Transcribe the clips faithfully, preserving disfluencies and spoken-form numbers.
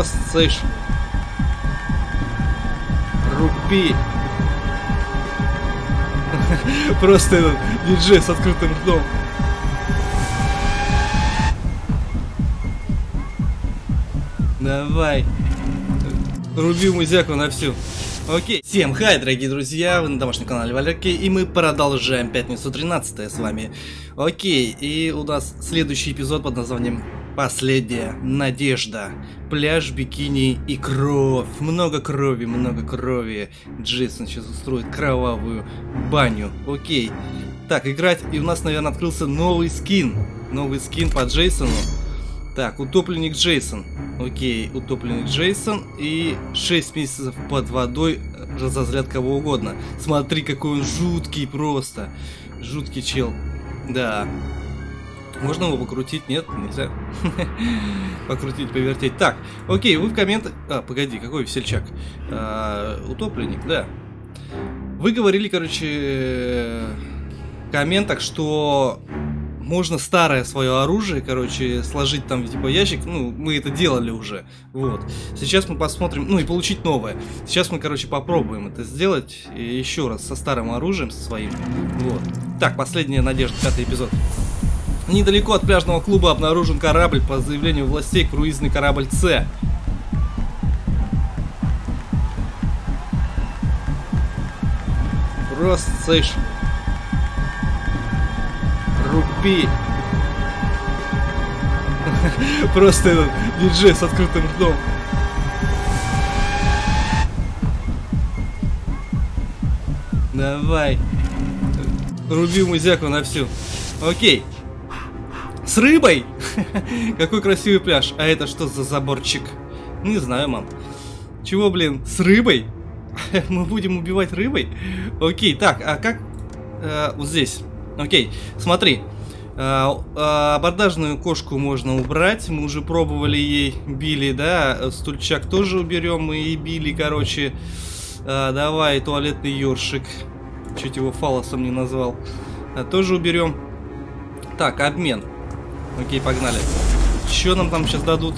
Просто, слышь, руби. Просто этот диджей с открытым ртом. Давай. Руби музяку на всю. Окей. Всем хай, дорогие друзья, вы на домашнем канале Валерки, и мы продолжаем пятницу тринадцатое с вами. Окей, и у нас следующий эпизод под названием «Последняя надежда». Пляж, бикини и кровь. Много крови, много крови. Джейсон сейчас устроит кровавую баню. Окей. Так, играть, и у нас, наверное, открылся новый скин. Новый скин по Джейсону. Так, утопленник Джейсон. Окей, утопленник Джейсон. И шесть месяцев под водой разозлят кого угодно. Смотри, какой он жуткий просто. Жуткий чел. Да. Можно его покрутить? Нет, нельзя. Покрутить, повертеть. Так, окей, вы в комментах... А, погоди, какой весельчак? А, утопленник, да. Вы говорили, короче, в комментах, что... Можно старое свое оружие, короче, сложить там типа ящик. Ну, мы это делали уже. Вот. Сейчас мы посмотрим, ну и получить новое. Сейчас мы, короче, попробуем это сделать еще раз со старым оружием, со своим. Вот. Так, последняя надежда, пятый эпизод. Недалеко от пляжного клуба обнаружен корабль по заявлению властей, круизный корабль С. Просто, слышь, руби. Просто этот диджей с открытым ртом. Давай. Руби музяку на всю. Окей. С рыбой? Какой красивый пляж. А это что за заборчик? Не знаю, мам. Чего, блин, с рыбой? Мы будем убивать рыбой? Окей, так, а как... А, вот здесь. Окей, смотри. А, а, абордажную кошку можно убрать. Мы уже пробовали ей, били, да. Стульчак тоже уберем, мы и били, короче. А, давай, туалетный ёршик. Чуть его фалосом не назвал. А, тоже уберем. Так, обмен. Окей, погнали. Что нам там сейчас дадут?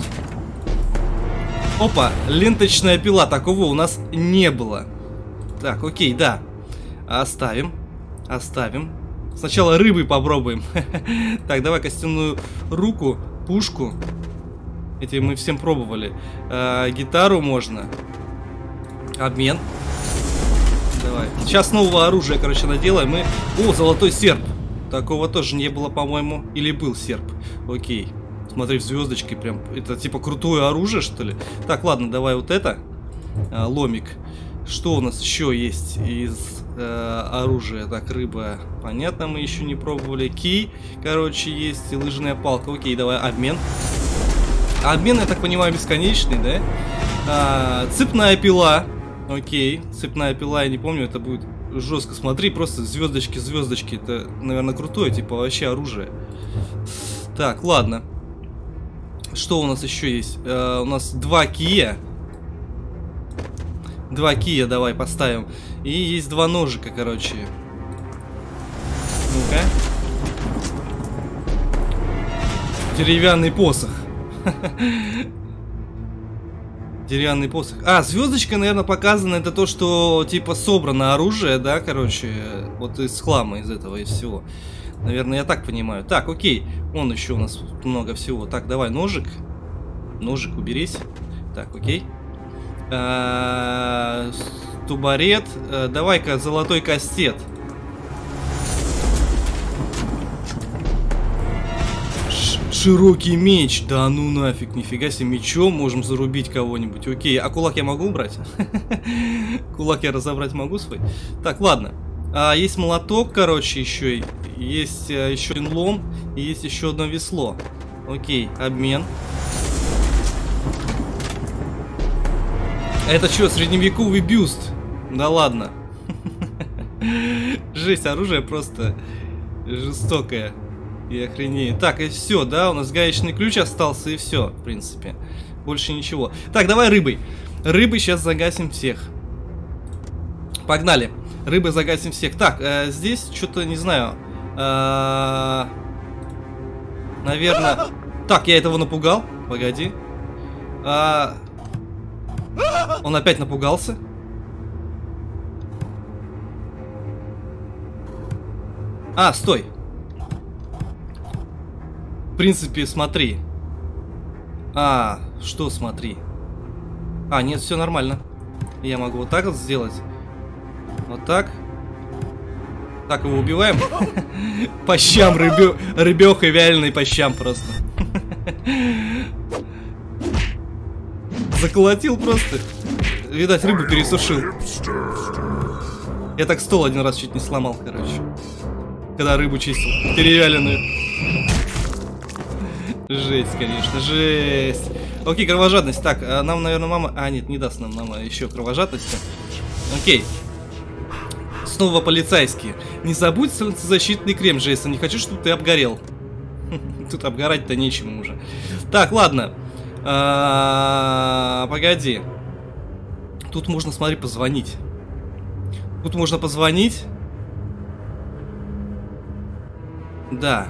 Опа, ленточная пила. Такого у нас не было. Так, окей, да. Оставим. Оставим. Сначала рыбой попробуем. Так, давай костяную руку, пушку. Эти мы всем пробовали. А, гитару можно. Обмен. Давай. Сейчас нового оружия, короче, наделаем. Мы... О, золотой серп. Такого тоже не было, по-моему. Или был серп. Окей. Смотри, в звездочке прям. Это типа крутое оружие, что ли? Так, ладно, давай вот это. А, ломик. Что у нас еще есть из э, оружия? Так, рыба. Понятно, мы еще не пробовали. Кий, короче, есть. И лыжная палка. Окей, давай обмен. Обмен, я так понимаю, бесконечный, да? А, цепная пила. Окей. Цепная пила, я не помню, это будет... Жестко, смотри, просто звездочки, звездочки. Это, наверное, крутое, типа, вообще оружие. Так, ладно. Что у нас еще есть? Э, у нас два кия. Два кия давай поставим. И есть два ножика, короче. Ну-ка. Деревянный посох. Деревянный посох. А, звездочка, наверное, показана. Это то, что типа собрано оружие, да, короче. Вот из хлама, из этого, из всего. Наверное, я так понимаю. Так, окей. Вон еще у нас много всего. Так, давай ножик. Ножик уберись. Так, окей. А, тубарет. А, давай-ка золотой кастет. Широкий меч. Да ну нафиг, нифига себе, мечом можем зарубить кого-нибудь. Окей, а кулак я могу убрать? Кулак я разобрать могу свой? Так, ладно. А, есть молоток, короче, еще. Есть а, еще один лом. И есть еще одно весло. Окей, обмен. Это что, средневековый бюст? Да ладно. Жесть, оружие просто жестокое. И охренеть. Так, и все, да, у нас гаечный ключ остался, и все, в принципе. Больше ничего. Так, давай рыбой. Рыбой сейчас загасим всех. Погнали. Рыбой загасим всех. Так, э, здесь что-то, не знаю. Э, наверное... Так, я этого напугал. Погоди. Э, Он опять напугался. А, стой. В принципе, смотри. А, что смотри? А, нет, все нормально. Я могу вот так вот сделать. Вот так. Так, его убиваем. По щам, рыбёхой вяленой по щам просто. Заколотил просто. Видать, рыбу пересушил. Я так стол один раз чуть не сломал, короче. Когда рыбу чистил. Перевяленную. Жесть, конечно, жесть. Окей, кровожадность. Так, а нам, наверное, мама... А, нет, не даст нам мама еще кровожадности. Окей. Снова полицейские. Не забудь солнцезащитный крем, Джейсон. Не хочу, чтобы ты обгорел. Тут обгорать-то нечему уже. Так, ладно. А, погоди. Тут можно, смотри, позвонить. Тут можно позвонить. Да.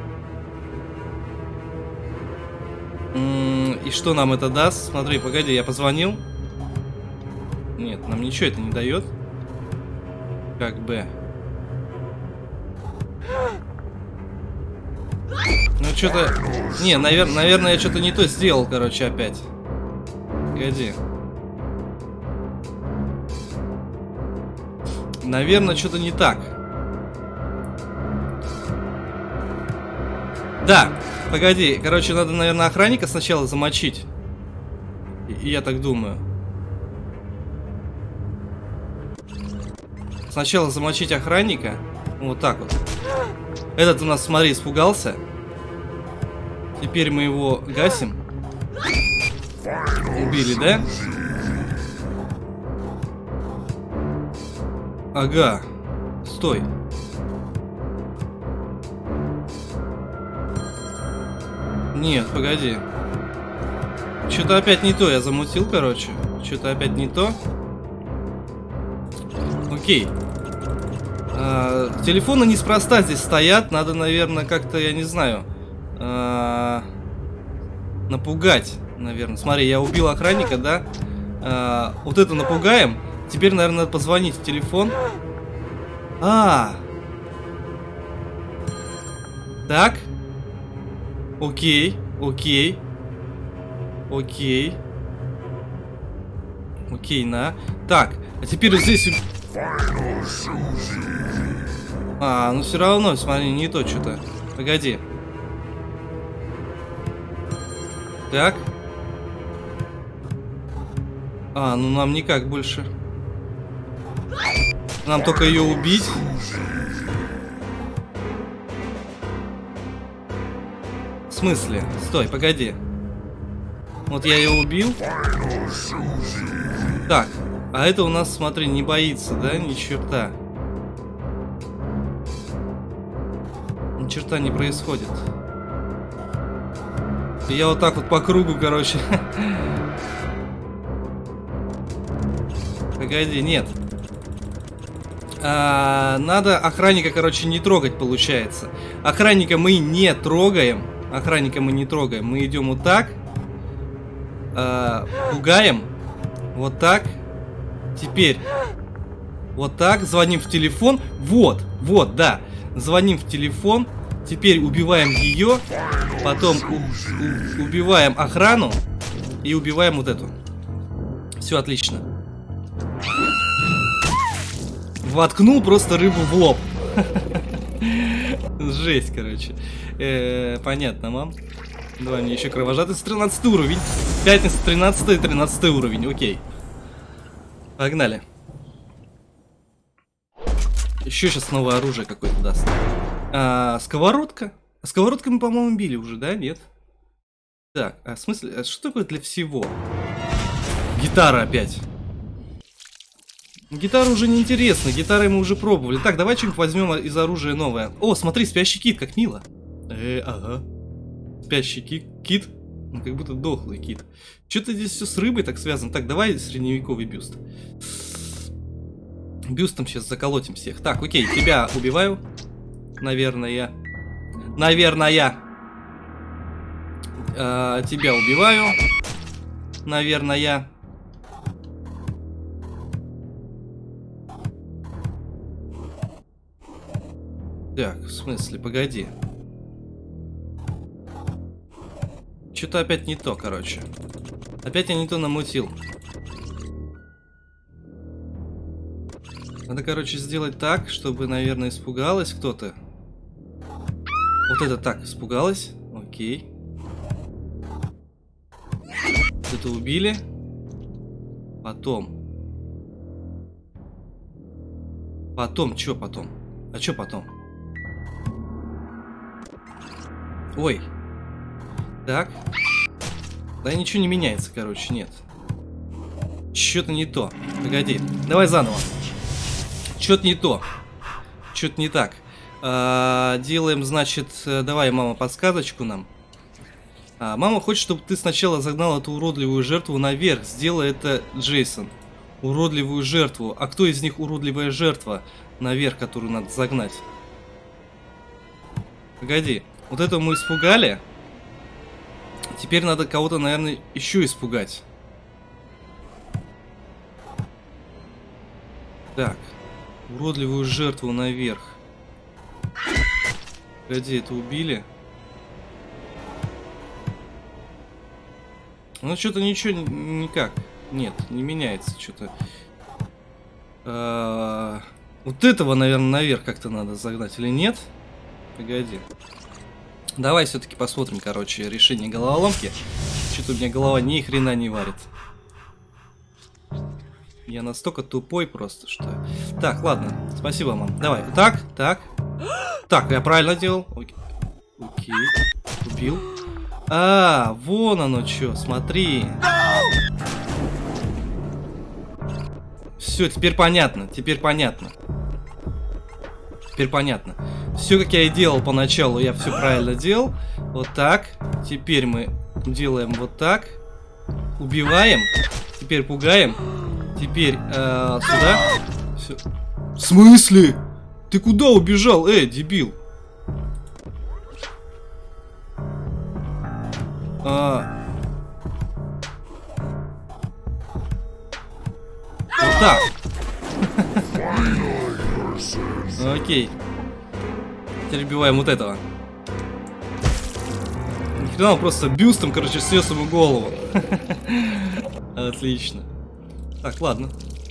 И что нам это даст? Смотри, погоди, я позвонил. Нет, нам ничего это не дает. Как бы. Ну что-то... Не, навер... наверное, я что-то не то сделал, короче, опять. Погоди. Наверное, что-то не так. Да, погоди, короче, надо, наверное, охранника сначала замочить. И я так думаю. Сначала замочить охранника. Вот так вот. Этот у нас, смотри, испугался. Теперь мы его гасим. Убили, да? Ага. Стой. Нет, погоди. Что-то опять не то я замутил, короче. Что-то опять не то. Окей. А, телефоны неспроста здесь стоят. Надо, наверное, как-то, я не знаю, а, напугать, наверное. Смотри, я убил охранника, да? А, вот это напугаем. Теперь, наверное, надо позвонить в телефон. А. Так. Окей, окей. Окей. Окей, на. Так, а теперь вот здесь... А, ну все равно, смотри, не то что-то. Погоди. Так. А, ну нам никак больше. Нам только ее убить. В смысле? Стой, погоди. Вот я ее убил. Так, а это у нас, смотри, не боится, да? Ни черта. Ни черта не происходит. И я вот так вот по кругу, короче. Погоди, нет. А, надо охранника, короче, не трогать, получается. Охранника мы не трогаем. Охранника мы не трогаем. Мы идем вот так. А, пугаем. Вот так. Теперь вот так. Звоним в телефон. Вот, вот, да. Звоним в телефон. Теперь убиваем ее. Потом у, у, убиваем охрану. И убиваем вот эту. Все отлично. Воткнул просто рыбу в лоб. Жесть, короче. Э, понятно, мам. Давай мне еще кровожадность. тринадцатый уровень. Пятница, тринадцатый, тринадцатый уровень. Окей. Погнали. Еще сейчас новое оружие какое-то даст. А, сковородка. А сковородкой мы, по-моему, били уже, да? Нет? Так, а в смысле, а что такое для всего? Гитара опять. Гитара уже не интересна, гитарой мы уже пробовали. Так, давай что-нибудь возьмем из оружия новое. О, смотри, спящий кит, как мило. Э, ага. Спящий кит. Кит? Ну, как будто дохлый кит. Что-то здесь все с рыбой так связано. Так, давай средневековый бюст. Бюстом сейчас заколотим всех. Так, окей, тебя убиваю. Наверное. Наверное. А, тебя убиваю. Наверное. Так, в смысле, погоди. Что-то опять не то, короче. Опять я не то намутил. Надо, короче, сделать так, чтобы, наверное, испугалась кто-то. Вот это так, испугалась. Окей. Это убили. Потом. Потом, что потом? А что потом? Ой. Так. Да ничего не меняется, короче, нет. Что-то не то. Погоди. Давай заново. Что-то не то. Что-то не так. А, делаем, значит, давай, мама, подсказочку нам. А, мама хочет, чтобы ты сначала загнал эту уродливую жертву наверх. Сделай это, Джейсон. Уродливую жертву. А кто из них уродливая жертва наверх, которую надо загнать? Погоди. Вот это мы испугали. Теперь надо кого-то, наверное, еще испугать. Так. Уродливую жертву наверх. Погоди, это убили? Ну, что-то ничего никак. Нет, не меняется что-то. А, вот этого, наверное, наверх как-то надо загнать или нет? Погоди. Давай все-таки посмотрим, короче, решение головоломки. Что-то у меня голова ни хрена не варит. Я настолько тупой просто, что... Так, ладно. Спасибо, мам. Давай. Так, так. Так, я правильно делал. Окей. Окей. Убил. А, вон оно что. Смотри. Все, теперь понятно. Теперь понятно. Теперь понятно. Все, как я и делал поначалу, я все правильно делал. Вот так. Теперь мы делаем вот так. Убиваем. Теперь пугаем. Теперь э, сюда. Все. В смысле? Ты куда убежал? Эй, дебил. А... Вот так. Окей. Теперь убиваем вот этого. Нихрена, он просто бюстом, короче, снес ему голову. Отлично. Так, ладно.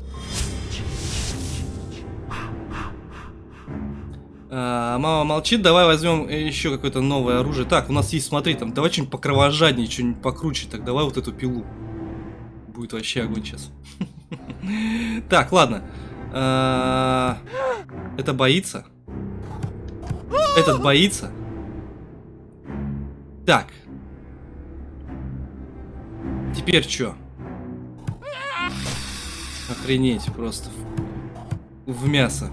А, мама молчит, давай возьмем еще какое-то новое оружие. Так, у нас есть, смотри, там, давай что-нибудь покровожаднее, что-нибудь покруче. Так, давай вот эту пилу. Будет вообще огонь сейчас. Так, ладно. Это боится. Этот боится. Так. Теперь что? Охренеть просто. В, в мясо.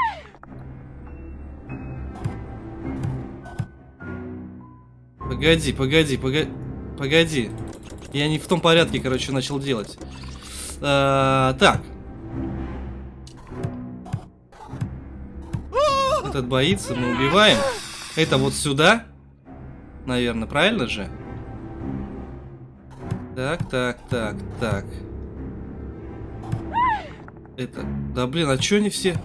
Погоди, погоди, погоди. Погоди. Я не в том порядке, короче, начал делать. А, так. Этот боится, мы убиваем. Это вот сюда. Наверное, правильно же? Так, так, так, так. Это... Да блин, а чё они все?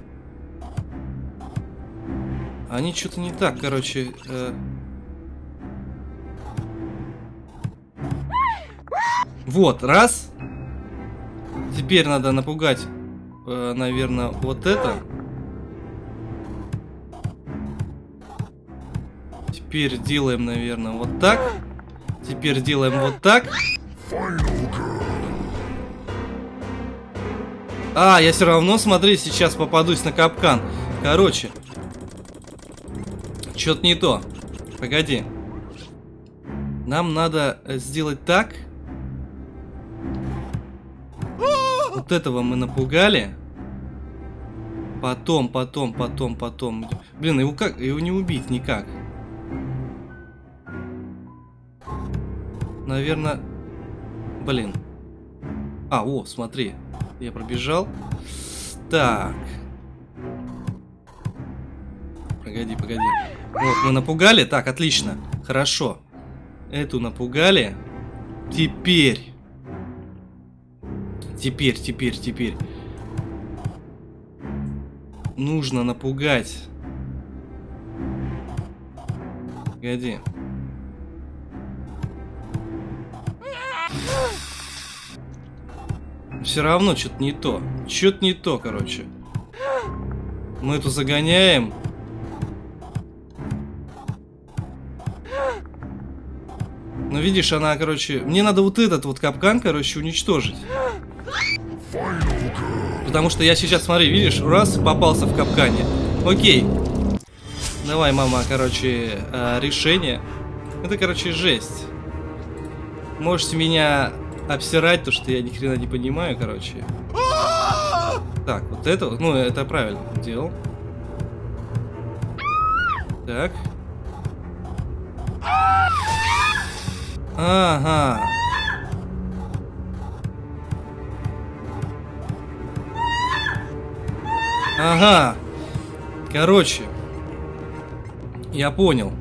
Они что-то не так, короче. Э... Вот, раз. Теперь надо напугать, э, наверное, вот это. Теперь делаем, наверное, вот так. Теперь делаем вот так. А, я все равно, смотри, сейчас попадусь на капкан. Короче. Что-то не то. Погоди. Нам надо сделать так. Вот этого мы напугали. Потом, потом, потом, потом. Блин, его как? Его не убить никак. Наверное... Блин. А, о, смотри. Я пробежал. Так. Погоди, погоди. Вот, мы напугали. Так, отлично. Хорошо. Эту напугали. Теперь. Теперь, теперь, теперь. Нужно напугать Погоди. Все равно что-то не то. Что-то не то, короче. Мы эту загоняем. Ну, видишь, она, короче... Мне надо вот этот вот капкан, короче, уничтожить. Потому что я сейчас, смотри, видишь, раз, попался в капкане. Окей. Давай, мама, короче, решение. Это, короче, жесть. Можете меня обсирать, то что я ни хрена не понимаю, короче. Так, вот это вот, ну, это правильно делал. Так. Ага. Ага. Короче. Я понял.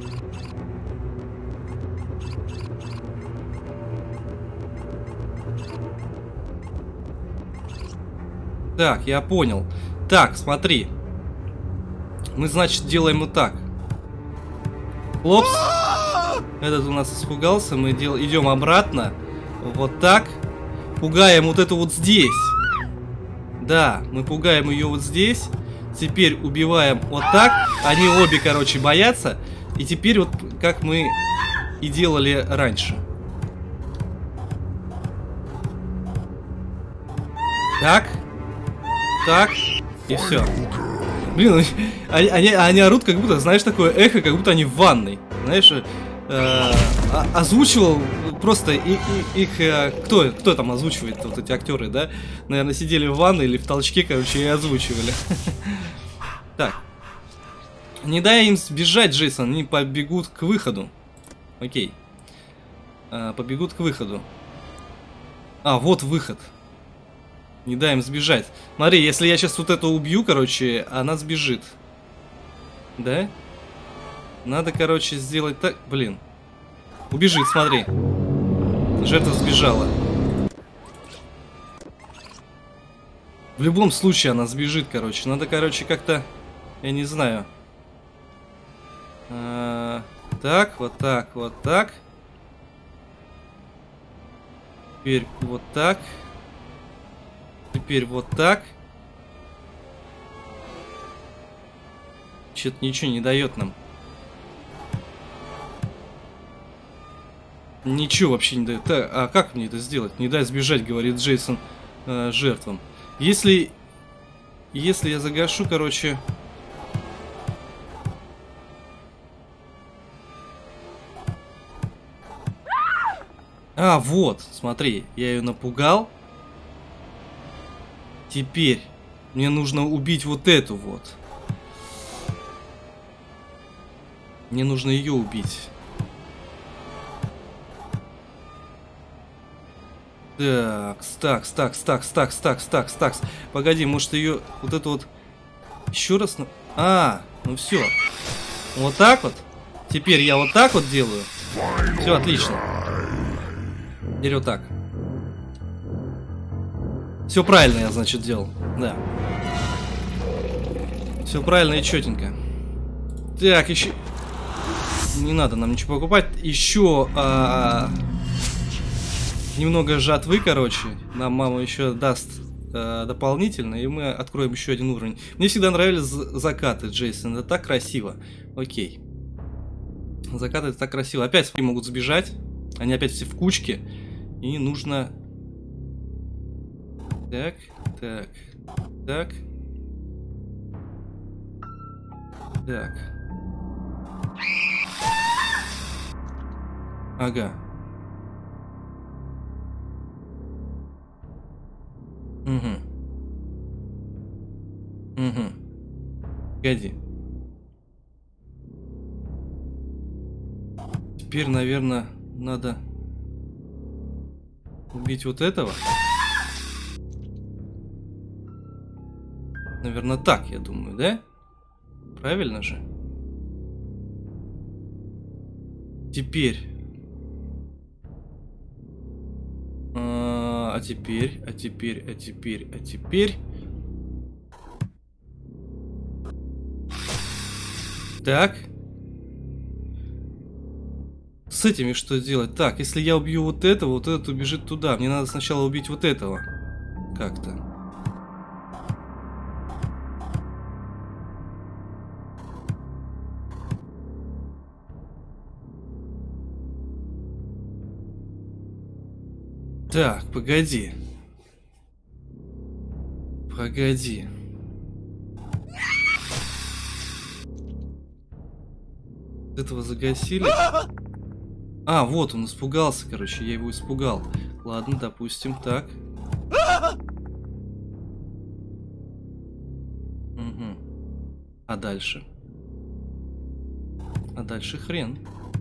Так, я понял. Так, смотри. Мы, значит, делаем вот так. Хлопс. Этот у нас испугался. Мы дел... идем обратно. Вот так. Пугаем вот эту вот здесь. Да, мы пугаем ее вот здесь. Теперь убиваем вот так. Они обе, короче, боятся. И теперь вот как мы и делали раньше. Так. Так. И все. Блин, они, они, они орут, как будто, знаешь, такое эхо, как будто они в ванной. Знаешь, э, озвучивал просто и, и, их... Э, кто, кто там озвучивает, вот эти актеры, да? Наверное, сидели в ванной или в толчке, короче, и озвучивали. Так. Не дай им сбежать, Джейсон, они побегут к выходу. Окей. Побегут к выходу. А, вот выход. Не дай им сбежать. Смотри, если я сейчас вот эту убью, короче, она сбежит. Да? Надо, короче, сделать так... Блин. Убежит, смотри. Жертва сбежала. В любом случае она сбежит, короче. Надо, короче, как-то... Я не знаю. А, так, вот так, вот так. Теперь вот так. Теперь вот так. Что-то ничего не дает нам. Ничего вообще не дает. Так, а как мне это сделать? Не дай сбежать, говорит Джейсон э, жертвам. Если... Если я загашу, короче... А, вот, смотри, я ее напугал. Теперь мне нужно убить вот эту вот. Мне нужно ее убить. Так, стакс, стакс, стакс, стакс, стакс, стакс, стакс. Погоди, может ее вот эту вот еще раз... А, ну все. Вот так вот. Теперь я вот так вот делаю. Все, отлично. Теперь вот так. Все правильно я, значит, делал. Да. Все правильно и четенько. Так, еще... Не надо нам ничего покупать. Еще... А... Немного жатвы, короче. Нам мама еще даст а, дополнительно. И мы откроем еще один уровень. Мне всегда нравились закаты, Джейсон. Это так красиво. Окей. Закаты это так красиво. Опять могут сбежать. Они опять все в кучке. И нужно... Так, так, так. Так. Ага. Угу. Угу. Погоди. Теперь, наверное, надо убить вот этого. Наверное, так, я думаю, да? Правильно же? Теперь. А, а теперь, а теперь, а теперь, а теперь. Так. с этими что делать? Так, если я убью вот этого, вот этот убежит туда. Мне надо сначала убить вот этого. Как-то. Так, погоди. Погоди. Этого загасили. А, вот он испугался, короче, я его испугал. Ладно, допустим, так. Угу. А дальше? А дальше хрен.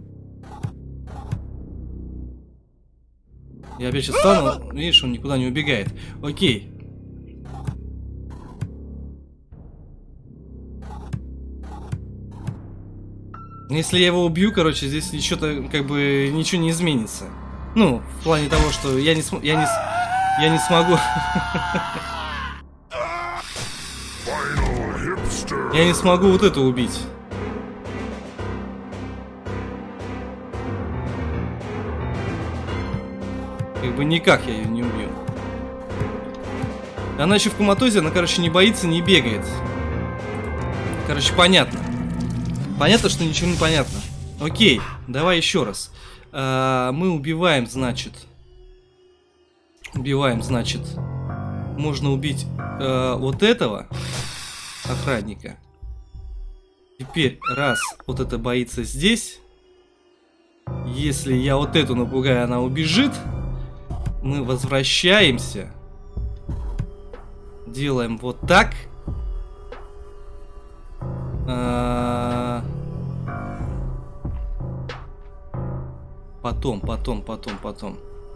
Я опять сейчас стану, видишь, он никуда не убегает. Окей. Если я его убью, короче, здесь ничего-то, как бы, ничего не изменится. Ну, в плане того, что я не, см я не, я не смогу... Я не смогу вот это убить. Как бы никак я ее не убью. Она еще в коматозе, она, короче, не боится, не бегает. Короче, понятно. Понятно, что ничего не понятно. Окей, давай еще раз. А, мы убиваем, значит... Убиваем, значит... Можно убить а, вот этого охранника. Теперь, раз вот это боится здесь. Если я вот эту напугаю, она убежит. Мы возвращаемся. Делаем вот так. А... Потом, потом, потом, потом.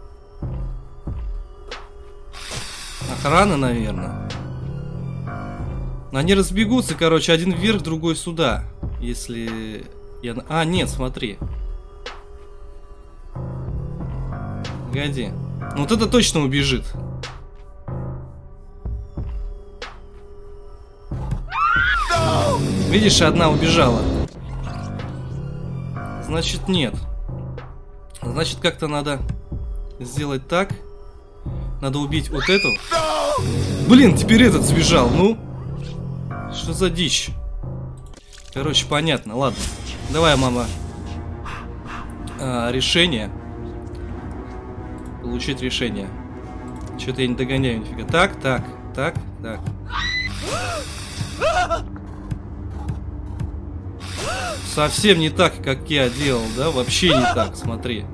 Охрана, наверное. Они разбегутся, короче, один вверх, другой сюда. Если... Я... А, нет, смотри. Погоди. Ну вот это точно убежит. Видишь, одна убежала. Значит, нет. Значит, как-то надо сделать так. Надо убить вот эту. Блин, теперь этот сбежал. Ну, что за дичь? Короче, понятно. Ладно. Давай, мама. А, решение. Получить решение. Что-то я не догоняю нифига. Так, так, так, так. Совсем не так, как я делал, да? Вообще не так, смотри.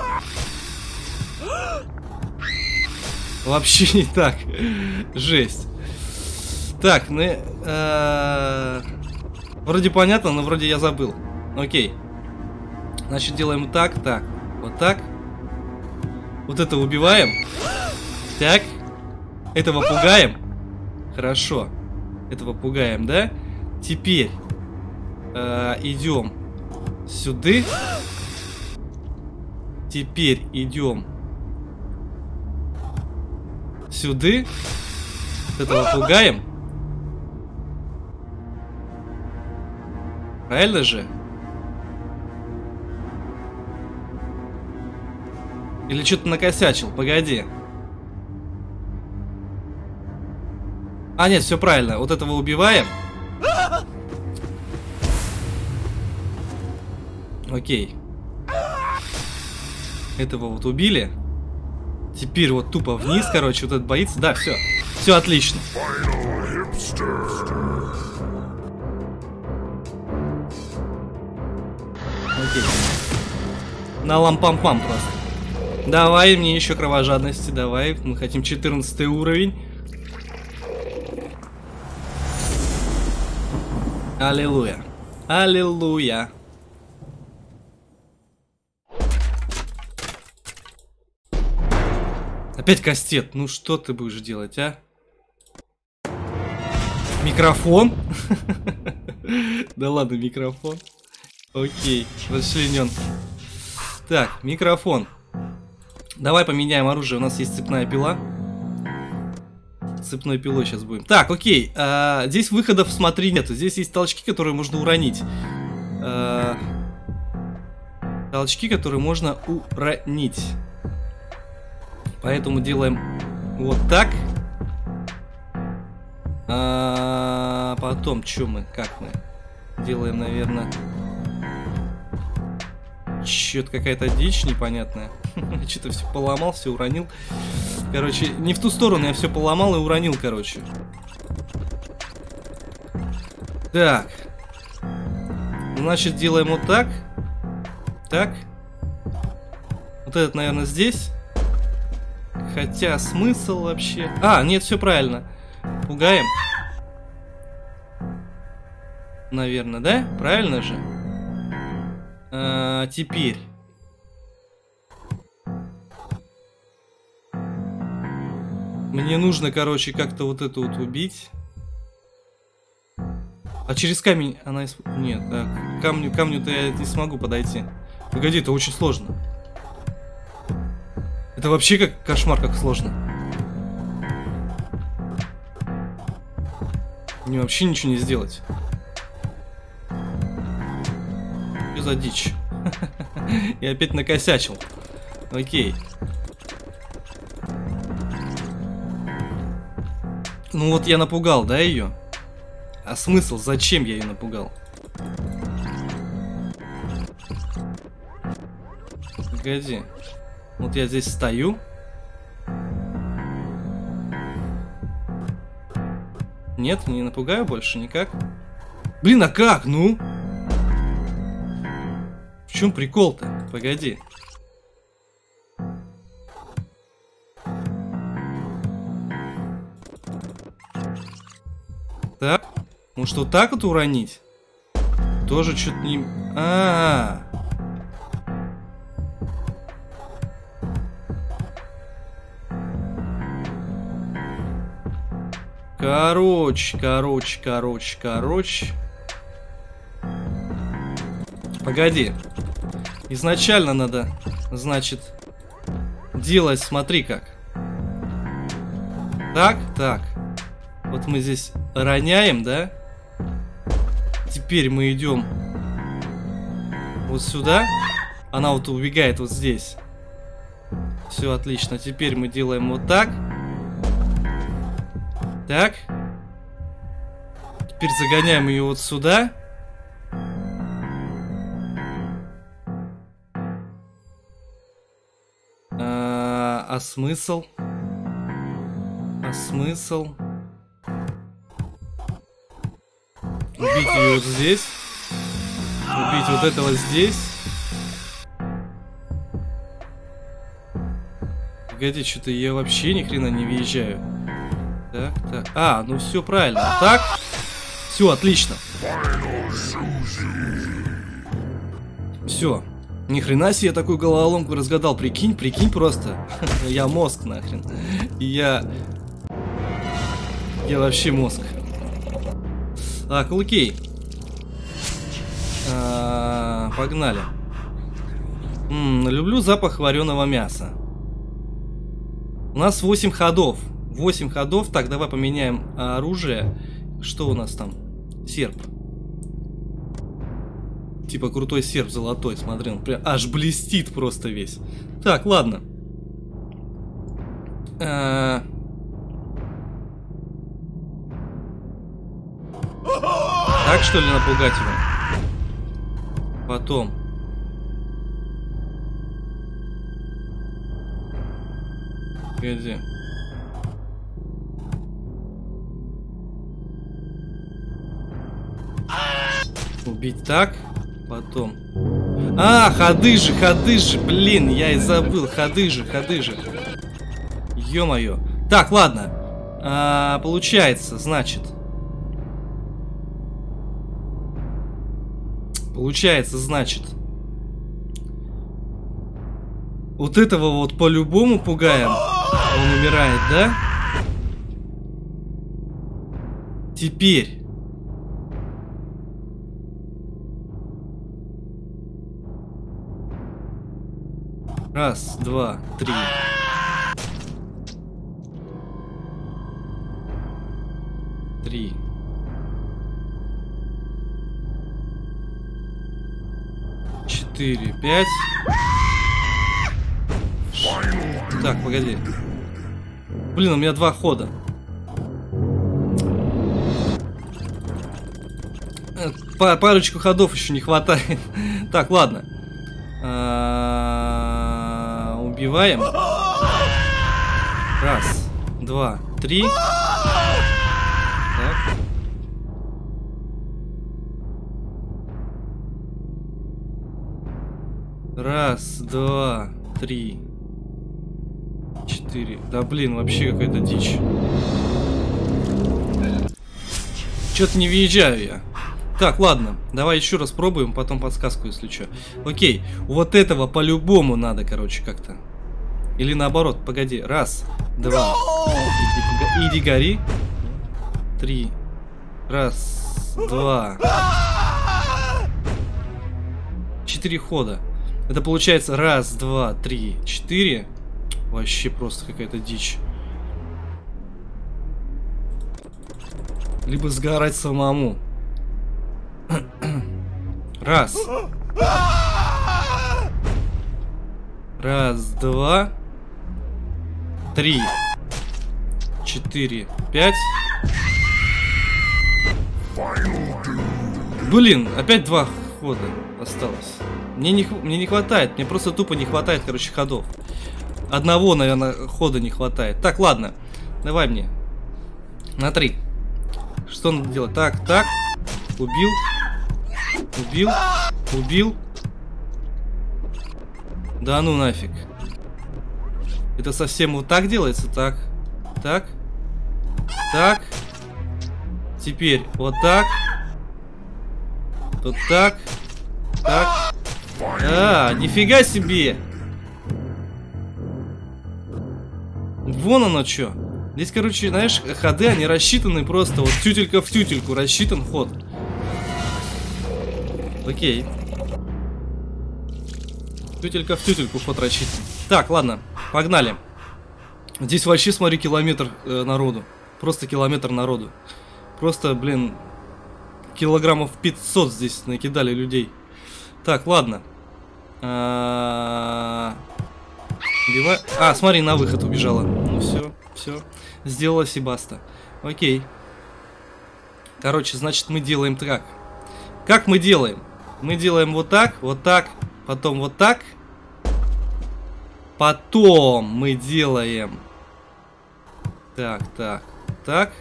Вообще не так. Жесть. Так, ну... Э, вроде понятно, но вроде я забыл. Окей. Значит, делаем так, так. Вот так. Вот это убиваем. Так. Этого пугаем. Хорошо. Этого пугаем, да? Теперь... Э, идем сюда. Теперь идем сюда. Этого пугаем. Правильно же? Или что-то накосячил? Погоди. А, нет, все правильно. Вот этого убиваем. Окей. Этого вот убили. Теперь вот тупо вниз, короче, вот этот боится. Да, все. Все отлично. Окей. На лампам-пам просто. Давай мне еще кровожадности, давай. Мы хотим четырнадцатый уровень. Аллилуйя. Аллилуйя. Опять кастет. Ну что ты будешь делать, а? Микрофон? Да ладно, микрофон. Окей, расчленен. Так, микрофон. Давай поменяем оружие. У нас есть цепная пила. Цепной пилой сейчас будем. Так, окей. А, здесь выходов, смотри, нету. Здесь есть толчки, которые можно уронить. А, толчки, которые можно уронить. Поэтому делаем вот так. А потом, что мы, как мы делаем, наверное... Чё-то какая-то дичь непонятная. Что-то все поломал, все уронил. Короче, не в ту сторону, я все поломал и уронил, короче. Так. Значит, делаем вот так. Так. Вот этот, наверное, здесь. Хотя смысл вообще... А, нет, все правильно. Пугаем. Наверное, да? Правильно же? А, теперь. Мне нужно, короче, как-то вот это вот убить. А через камень она... Исп... Нет, так. Камню, камню-то я не смогу подойти. Погоди, это очень сложно. Это вообще как кошмар, как сложно. Мне вообще ничего не сделать. Что за дичь? Я опять накосячил. Окей. Ну вот я напугал, да, ее? А смысл? Зачем я ее напугал? Погоди. Вот я здесь стою. Нет, не напугаю больше никак. Блин, а как? Ну? В чем прикол-то? Погоди. Так. Может, вот так вот уронить? Тоже что-то не... А-а-а. Короче, короче, короче, короче. Погоди. Изначально надо, значит, делать, смотри как. Так, так. Вот мы здесь роняем, да? Теперь мы идем вот сюда. Она вот убегает вот здесь. Все отлично. Теперь мы делаем вот так. Так. Теперь загоняем ее вот сюда. А, а смысл? А смысл? Убить ее вот здесь. Убить вот этого здесь. Погоди, что-то я вообще ни хрена не въезжаю. Так, так. А, ну все правильно. Так. Все, отлично. Все. Ни хрена себе я такую головоломку разгадал. Прикинь, прикинь просто. Я мозг нахрен. Я... Я вообще мозг. Так, окей. А, погнали. М-м, люблю запах вареного мяса. У нас восемь ходов. восемь ходов. Так, давай поменяем оружие. Что у нас там? Серп. Типа крутой серп золотой. Смотри, он прям аж блестит просто весь. Так, ладно. А... Так, что ли, напугать его? Потом. Где? Убить так. Потом. А, ходы же, ходы же, блин, я и забыл. Ходы же, ходы же. Ё-моё. Так, ладно. А, получается, значит. Получается, значит. Вот этого вот по-любому пугаем. Он умирает, да? Теперь. Раз, два, три. Три. четыре, пять. Так, погоди. Блин, у меня два хода. По парочку ходов еще не хватает. Так, ладно. А-а-а, убиваем. Раз, два, три. Так. Раз, два, три, четыре. Да блин, вообще какая-то дичь. Что-то не въезжаю я. Так, ладно, давай еще раз пробуем, потом подсказку, если что. Окей, вот этого по-любому надо, короче, как-то. Или наоборот, погоди. Раз, два. Иди, иди гори. Три. Раз, два. Четыре хода. Это получается раз, два, три, четыре. Вообще просто какая-то дичь. Либо сгорать самому. Раз. Раз, два. Три. Четыре. Пять. Блин, опять два хода осталось. Мне не, мне не хватает. Мне просто тупо не хватает, короче, ходов. Одного, наверное, хода не хватает. Так, ладно. Давай мне. На три. Что надо делать? Так, так. Убил. Убил. Убил. Да ну нафиг. Это совсем вот так делается? Так. Так. Так. Теперь вот так. Вот так. Так. А, нифига себе. Вон оно что. Здесь, короче, знаешь, ходы, они рассчитаны просто вот тютелька в тютельку. Рассчитан ход. Окей. Тютелька в тютельку ход рассчитан. Так, ладно, погнали. Здесь вообще, смотри, километр э, народу. Просто километр народу. Просто, блин, килограммов пятьсот здесь накидали людей. Так, ладно. А, Убивай... а смотри, на выход убежала. Ну все, все. Сделала Себаста. Окей. Короче, значит, мы делаем так. Как мы делаем? Мы делаем вот так, вот так, потом вот так. Потом мы делаем... Так, так, так.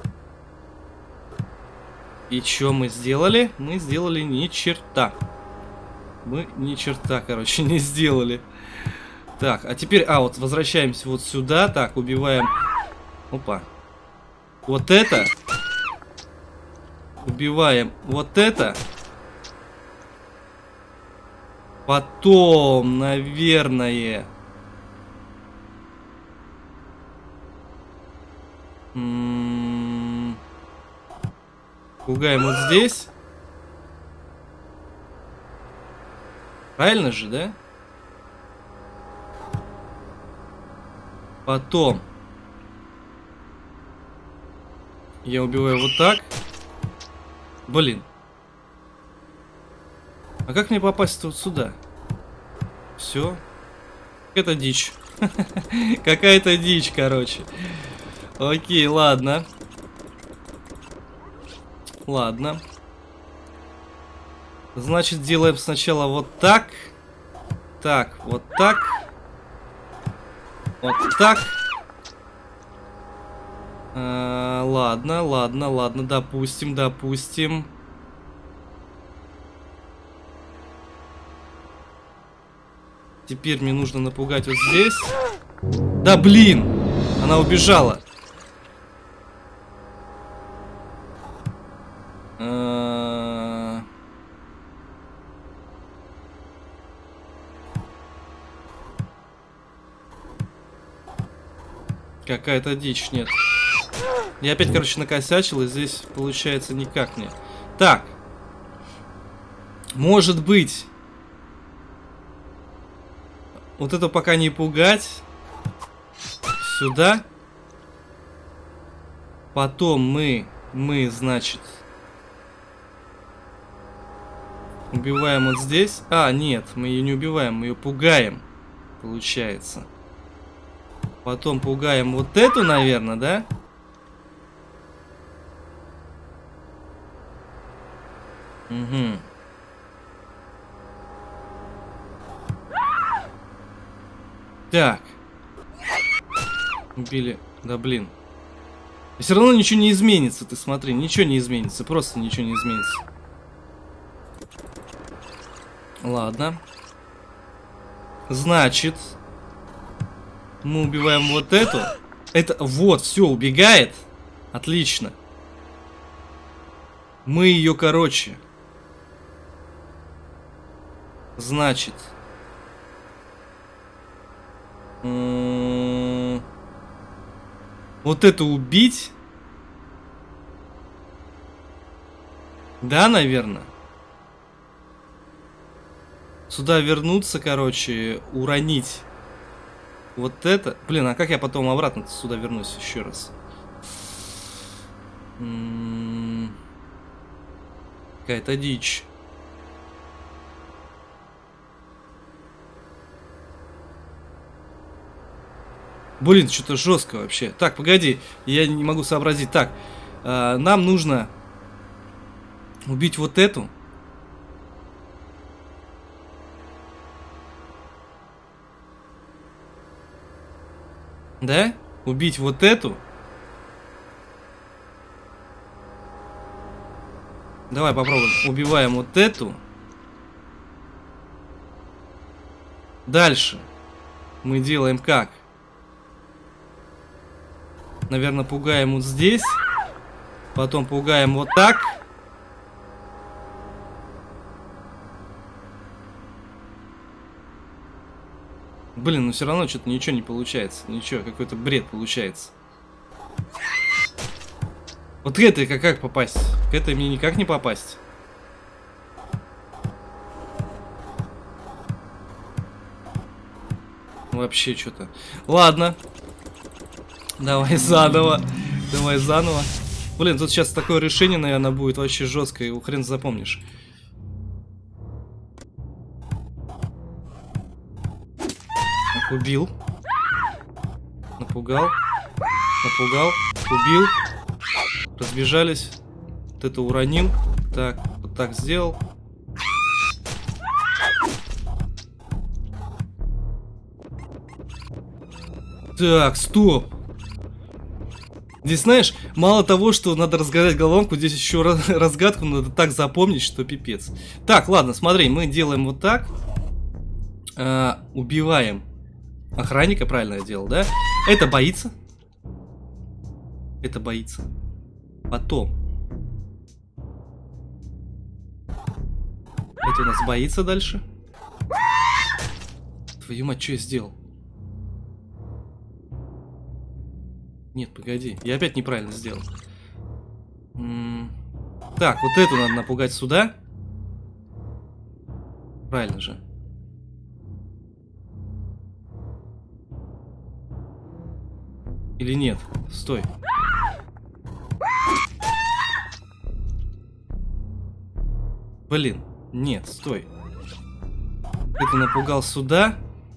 И что мы сделали? Мы сделали ни черта. Мы ни черта, короче, не сделали. Так, а теперь... А, вот возвращаемся вот сюда. Так, убиваем... Опа. Вот это. Убиваем вот это. Потом, наверное... М-м-м, пугаем вот здесь. Правильно же, да? Потом я убиваю вот так. Блин. А как мне попасть вот сюда? Все. Это дичь. Какая-то дичь, короче. Окей, ладно. Ладно. Значит, делаем сначала вот так. Так, вот так. Вот так. А, ладно, ладно, ладно. Допустим, допустим. Теперь мне нужно напугать вот здесь. Да блин! Она убежала. А... Какая-то дичь, нет. Я опять, короче, накосячил, и здесь получается никак не. Так. Может быть. Вот это пока не пугать. Сюда. Потом мы, мы, значит... Убиваем вот здесь. А, нет, мы ее не убиваем, мы ее пугаем. Получается. Потом пугаем вот эту, наверное, да? Угу. Так. Убили. Да блин. И все равно ничего не изменится, ты смотри. Ничего не изменится, просто ничего не изменится. Ладно. Значит, мы убиваем вот эту. Это, вот, все, убегает. Отлично. Мы ее, короче. Значит. Вот это убить. Да, наверное. Сюда вернуться, короче, уронить. Вот это. Блин, а как я потом обратно сюда вернусь еще раз? Какая-то дичь. Блин, что-то жестко вообще. Так, погоди, я не могу сообразить. Так, э, нам нужно убить вот эту. Да? Убить вот эту. Давай попробуем. Убиваем вот эту. Дальше мы делаем как? Наверное, пугаем вот здесь. Потом пугаем вот так. Блин, ну все равно что-то ничего не получается. Ничего, какой-то бред получается. Вот к этой как, как попасть? К этой мне никак не попасть. Вообще что-то. Ладно. Давай заново. Давай заново. Блин, тут сейчас такое решение, наверное, будет вообще жесткое. Его хрен запомнишь. Так, убил. Напугал. Напугал. Убил. Разбежались. Вот это уронил. Так, вот так сделал. Так, стоп. Здесь, знаешь, мало того, что надо разгадать головоломку, здесь еще разгадку надо так запомнить, что пипец. Так, ладно, смотри, мы делаем вот так. А, убиваем охранника, правильно я делал, да? Это боится. Это боится. Потом. Это у нас боится дальше. Твою мать, что я сделал? Нет, погоди. Я опять неправильно сделал. М-м- так, вот эту надо напугать сюда. Правильно же. Или нет? Стой. Блин, нет, стой. Это напугал сюда.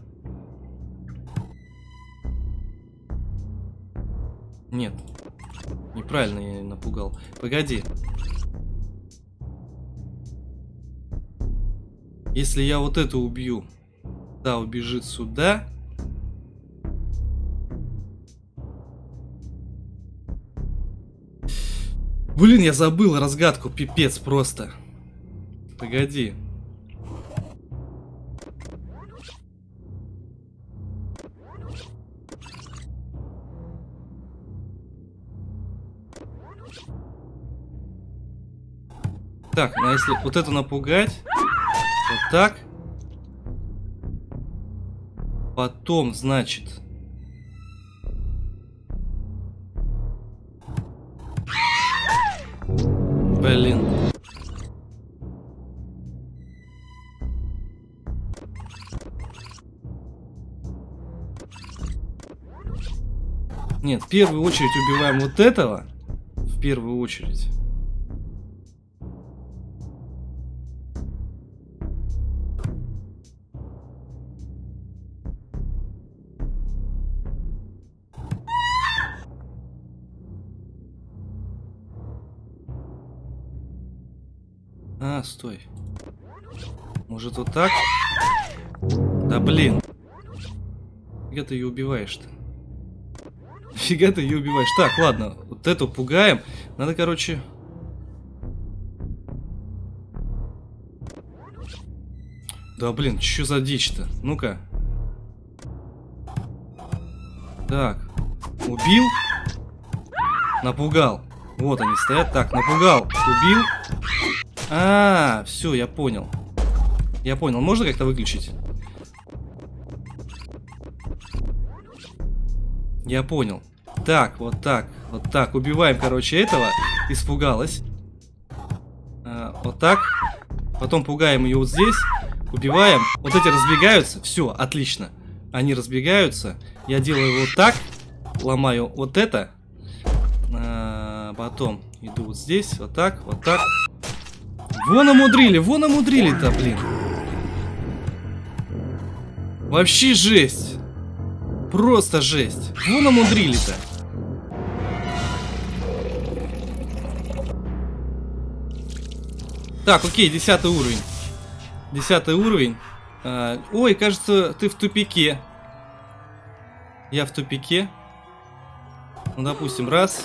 Нет, неправильно я напугал. Погоди. Если я вот эту убью, да, убежит сюда. Блин, я забыл разгадку, пипец просто. Погоди. Так, ну если вот это напугать, вот так. Потом, значит... Блин. Нет, в первую очередь убиваем вот этого. В первую очередь. А, стой. Может вот так? Да блин. Фига ты ее убиваешь-то? Фига ты ее убиваешь. Так, ладно, вот эту пугаем. Надо, короче... Да блин, что за дичь-то? Ну-ка. Так. Убил. Напугал. Вот они стоят. Так, напугал. Убил. А, все, я понял. Я понял. Можно как-то выключить? Я понял. Так, вот так. Вот так. Убиваем, короче, этого. Испугалась. А, вот так. Потом пугаем ее вот здесь. Убиваем. Вот эти разбегаются. Все, отлично. Они разбегаются. Я делаю вот так. Ломаю вот это. А, потом иду вот здесь. Вот так, вот так. Вон намудрили, вон намудрили-то, блин. Вообще жесть. Просто жесть. Вон намудрили-то. Так, окей, десятый уровень. Десятый уровень. А, ой, кажется, ты в тупике. Я в тупике. Ну, допустим, раз.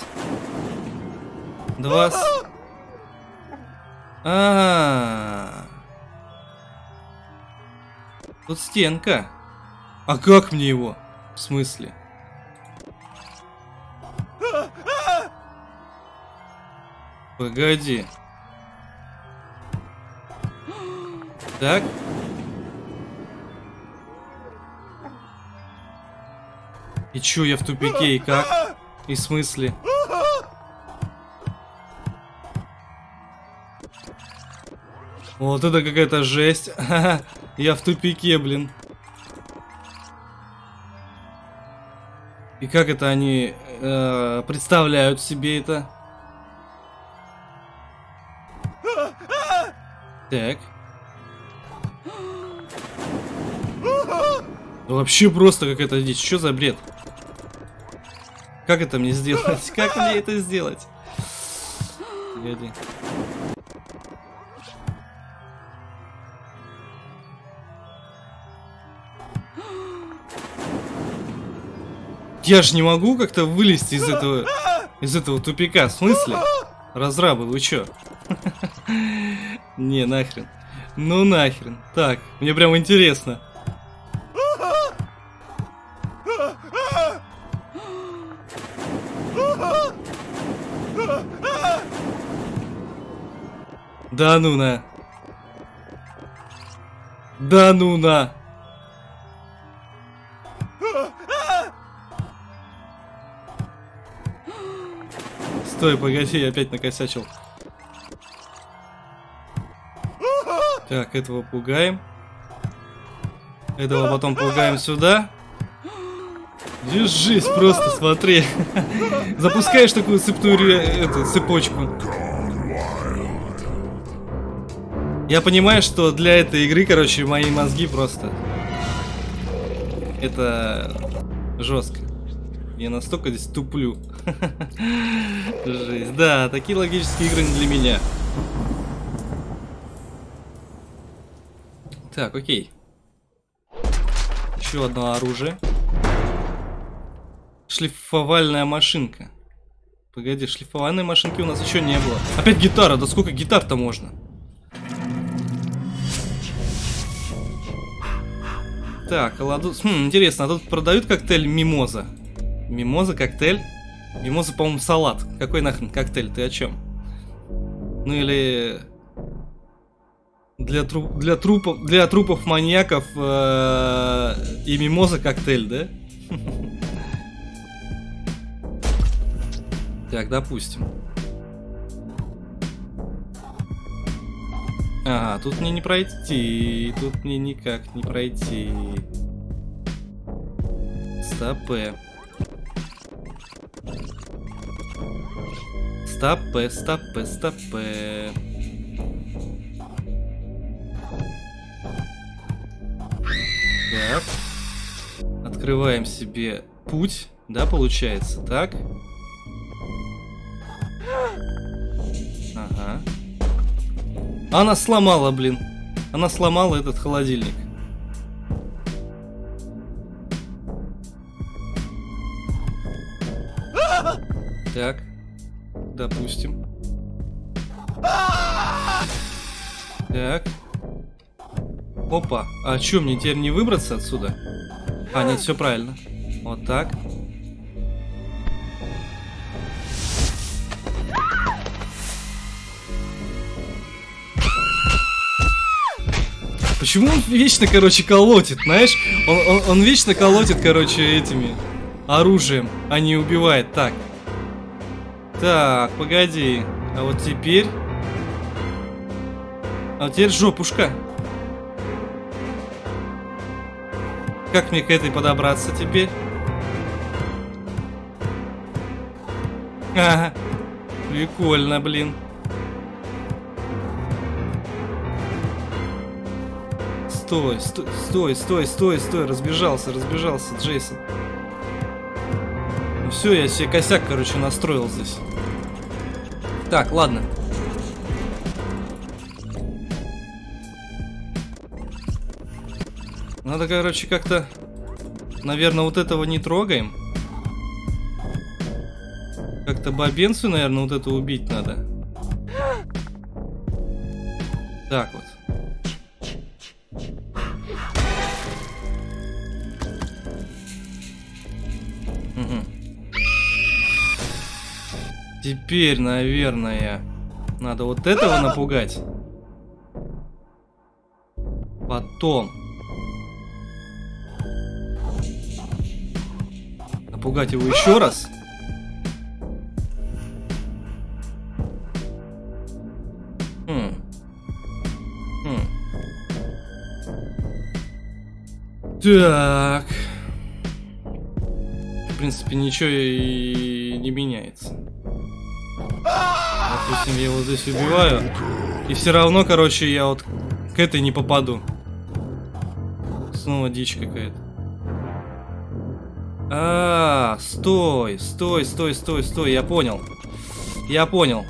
Два. А, -а, -а. Тут стенка. А как мне его? В смысле? Погоди. Так. И чё, я в тупике, и как? И в смысле? Вот это какая-то жесть. Я в тупике, блин. И как это они э, представляют себе это? Так. Вообще просто какая-то дичь. Что за бред? Как это мне сделать? Как мне это сделать? Погоди. Я же не могу как-то вылезти из этого, из этого тупика. В смысле? Разрабы, вы чё? Не, нахрен. Ну нахрен. Так, мне прям интересно. Да ну на. Да ну на. Стой, погоди, я опять накосячил. Так, этого пугаем. Этого потом пугаем сюда. Держись, просто смотри. Запускаешь такую цепную эту, цепочку. Я понимаю, что для этой игры, короче, мои мозги просто... Это жестко. Я настолько здесь туплю. Жесть. Да, такие логические игры не для меня. Так, окей. Еще одно оружие. Шлифовальная машинка. Погоди, шлифовальной машинки у нас еще не было. Опять гитара, да сколько гитар-то можно? Так, ладу... Хм, интересно, а тут продают коктейль Мимоза? Мимоза, коктейль? Мимоза, по-моему, салат. Какой нахрен коктейль? Ты о чем? Ну или... Для, тру... для, трупов... для трупов маньяков э... и мимоза коктейль, да? Так, допустим. Ага, тут мне не пройти. Тут мне никак не пройти. Стопэ. Стопэ, стопэ, стопэ. Так. Открываем себе путь, да, получается, так? Ага. Она сломала, блин. Она сломала этот холодильник. Так. Допустим. Так. Опа. А чё, мне теперь не выбраться отсюда? А, нет, все правильно. Вот так. Почему он вечно, короче, колотит, знаешь? Он, он, он вечно колотит, короче, этими оружием, а не убивает. Так. Так, погоди. А вот теперь... А вот теперь жопушка. Как мне к этой подобраться теперь? Ага. Прикольно, блин. Стой, стой, стой, стой, стой, стой. Разбежался, разбежался, Джейсон. Ну все, я себе косяк, короче, настроил здесь. Так, ладно. Надо, короче, как-то... Наверное, вот этого не трогаем. Как-то бабенцию, наверное, вот это убить надо. Так вот. Угу. Теперь, наверное, надо вот этого напугать. Потом... Напугать его еще раз. Хм. Хм. Так. В принципе, ничего и не меняется. Допустим, я его здесь убиваю. И все равно, короче, я вот к этой не попаду. Снова дичь какая-то. А, стой, стой, стой, стой, стой, я понял. Я понял.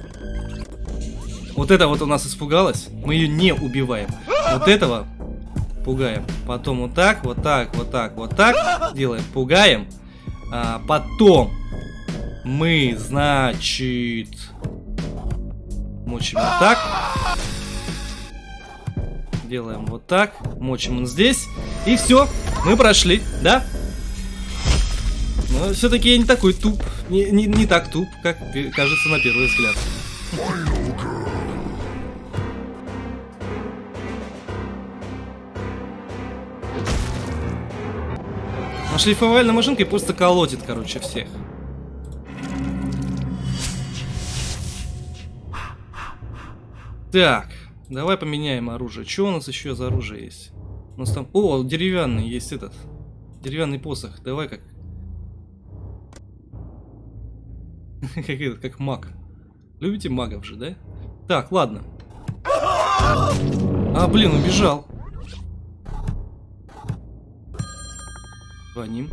Вот это вот у нас испугалась. Мы ее не убиваем. Вот этого пугаем. Потом вот так, вот так, вот так, вот так делаем. Пугаем. А потом мы, значит, мочим вот так. Делаем вот так. Мочим он здесь. И все, мы прошли, да? Но все-таки я не такой туп. Не, не, не так туп, как кажется на первый взгляд. А шлифовальной машинкой просто колотит, короче, всех. Так, давай поменяем оружие. Что у нас еще за оружие есть? У нас там... О, деревянный есть этот. Деревянный посох. Давай как... Как этот, как маг. Любите магов же, да? Так, ладно. А, блин, убежал. Звоним.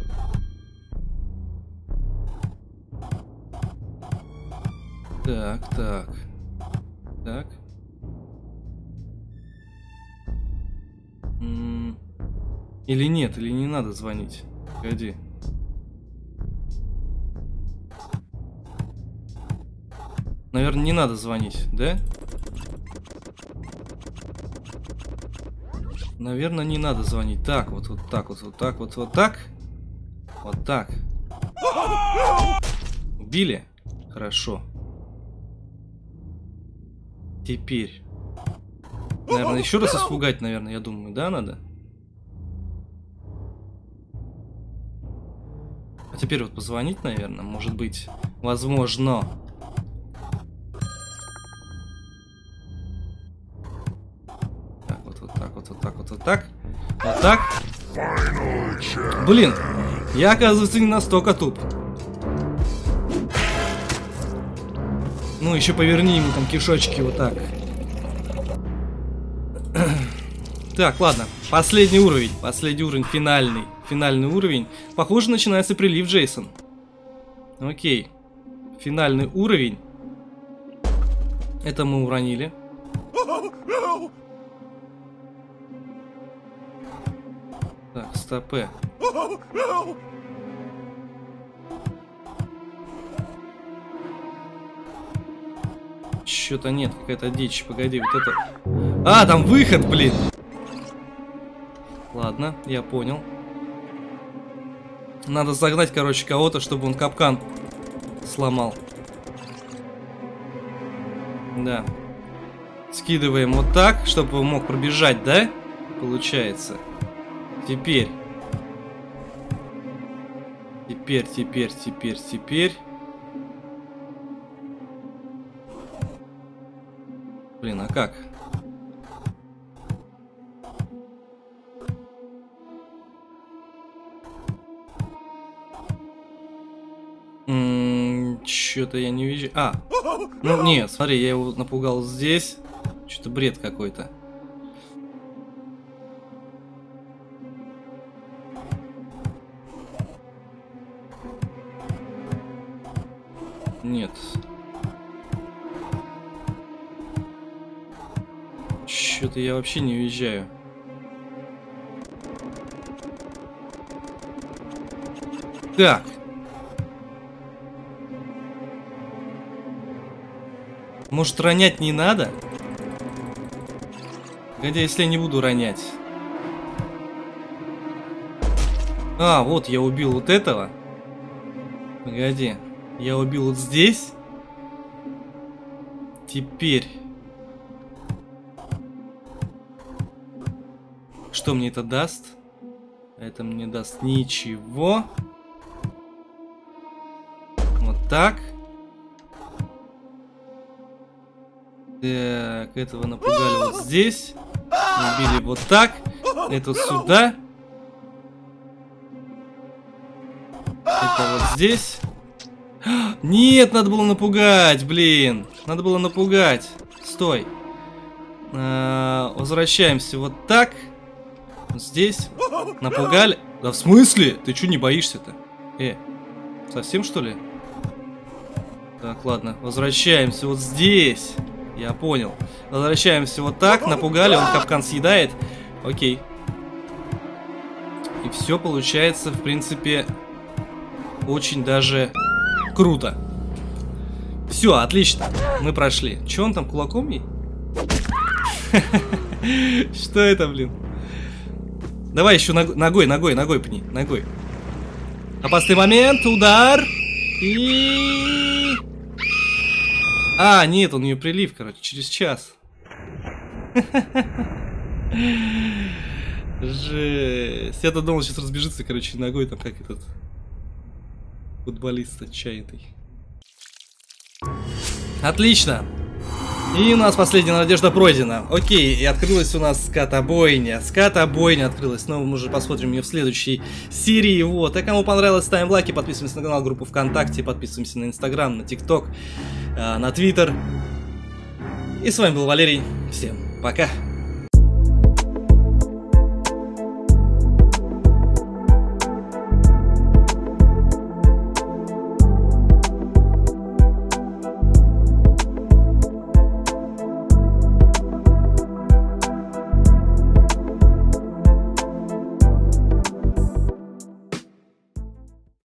Так, так. Так. М-м- или нет, или не надо звонить. Погоди. Наверное, не надо звонить, да? Наверное, не надо звонить. Так, вот, вот так, вот, вот так, вот, вот так. Вот так. Убили? Хорошо. Теперь. Наверное, еще раз испугать, наверное, я думаю, да, надо? А теперь вот позвонить, наверное, может быть, возможно. Вот так, вот, вот так. Вот так. Блин, я, оказывается, не настолько туп. Ну, еще поверни ему там кишочки вот так. Так, ладно. Последний уровень. Последний уровень, финальный. Финальный уровень. Похоже, начинается прилив, Джейсон. Окей. Финальный уровень. Это мы уронили. Так, стопы. Чё-то нет, какая-то дичь. Погоди, вот это... А, там выход, блин! Ладно, я понял. Надо загнать, короче, кого-то, чтобы он капкан сломал. Да. Скидываем вот так, чтобы он мог пробежать, да? Получается. Теперь. Теперь, теперь, теперь, теперь. Блин, а как? Что-то я не вижу. А, ну нет, смотри, я его напугал здесь. Что-то бред какой-то. Нет. Что-то я вообще не уезжаю. Так. Может, ронять не надо? Хотя, если я не буду ронять. А, вот я убил вот этого. Погоди. Я убил вот здесь. Теперь. Что мне это даст? Это мне даст ничего. Вот так. Так, этого напугали вот здесь. Убили вот так. Это сюда. Это вот здесь. Нет, надо было напугать, блин. Надо было напугать. Стой. А, возвращаемся вот так. Здесь. Напугали. Да в смысле? Ты что не боишься-то? Э, совсем что ли? Так, ладно. Возвращаемся вот здесь. Я понял. Возвращаемся вот так. Напугали, он капкан съедает. Окей. И все получается, в принципе, очень даже круто. Все, отлично. Мы прошли. Че он там, кулаком ей? Что это, блин? Давай еще ногой, ногой, ногой пни. Ногой. Опасный момент. Удар. И... А, нет, он ее прилив, короче, через час. Жесть. Я-то думал, сейчас разбежится, короче, ногой там, как этот футболист отчаянный. Отлично. И у нас последняя надежда пройдена. Окей, и открылась у нас скатобойня. Скатобойня открылась. Но мы уже посмотрим ее в следующей серии. Вот. А кому понравилось, ставим лайки, подписываемся на канал, группу ВКонтакте, подписываемся на Инстаграм, на ТикТок, на Твиттер. И с вами был Валерий. Всем пока.